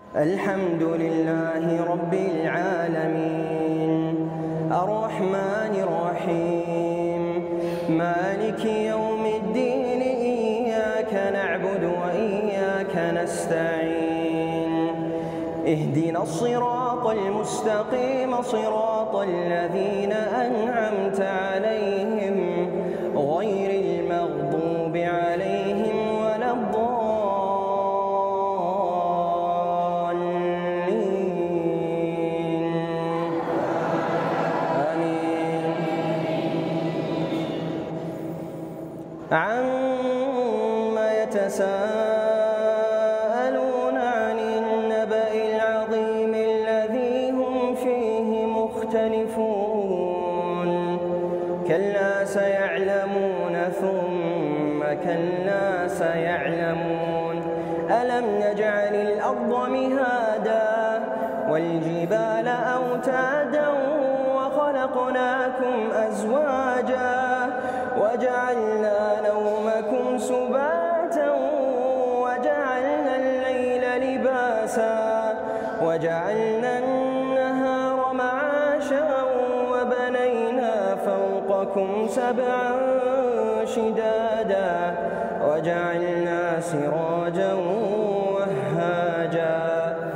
الحمد لله رب العالمين الرحمن الرحيم مالك يوم الدين إياك نعبد وإياك نستعين اهدنا الصراط المستقيم صراط الذين أنعمت عليهم غير المغضوب عليهم ولا الضالين آمين. عما يتساءلون عن النبأ العظيم الذي هم فيه مختلفون كلا سيعلمون ثم كلا سيعلمون ألم نجعل الأرض مهادا والجبال أوتادا وخلقناكم أزواجا وجعلنا نومكم سباتا وجعلنا الليل لباسا وجعلنا النهار معاشا وبنينا فوقكم سبعا شدادا وجعلنا سراجا وهاجا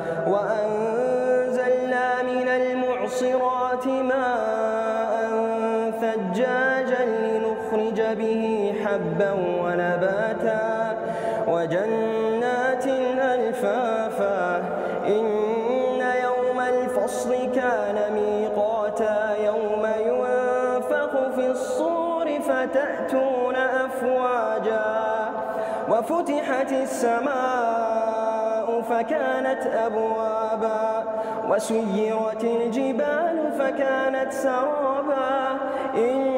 وأنزلنا من المعصرات ماء ثجاجا لنخرج به حبا ونباتا وجنات ألفافا إن يوم الفصل كان ميقاتا يوم ينفخ في الصور فتأتون أفواجا وفتحت السماء فكانت أبوابا وسيرت الجبال فكانت سرابا إن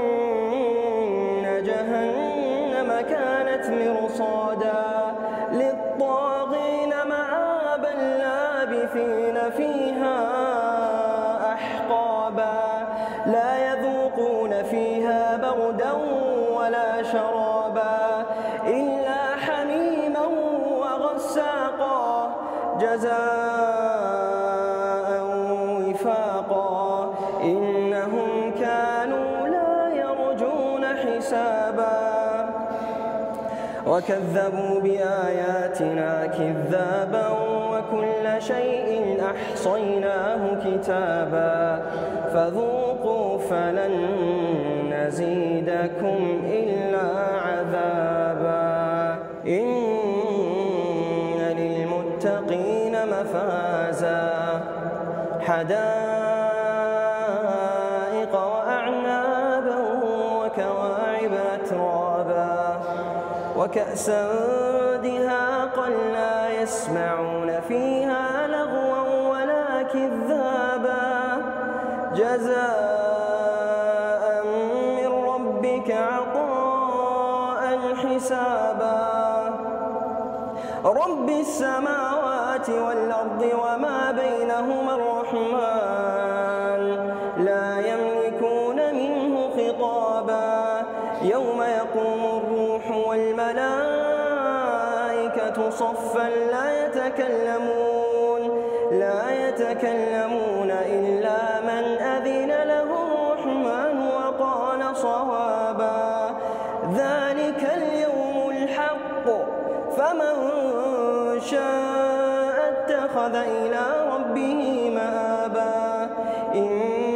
جهنم كانت مرصادا للطاغين مآبا لابثين فيها أحقابا لا يذوقون فيها بردا ولا شرابا إلا حميما وغساقا جزاء وفاقا إنهم كانوا لا يرجون حسابا وكذبوا بآياتنا كذابا وكل شيء أحصيناه كتابا فذوقوا فلن نزيدكم إلا عذابا إن للمتقين مفازا حدائق وأعنابا وكواعب أترابا وكأسا دهاقا لا يسمعون فيها لغوا ولا كذابا جزاء من ربك عطاء حسابا رب السماوات والأرض وما بينهما الرحمن لا يملكون منه خطابا يوم يقوم الروح والملائكة صفا لا يتكلمون إلا من أذن له الرحمن وقال صوابا ذلك اليوم الحق فمن شاء اتخذ إلى ربه مآبا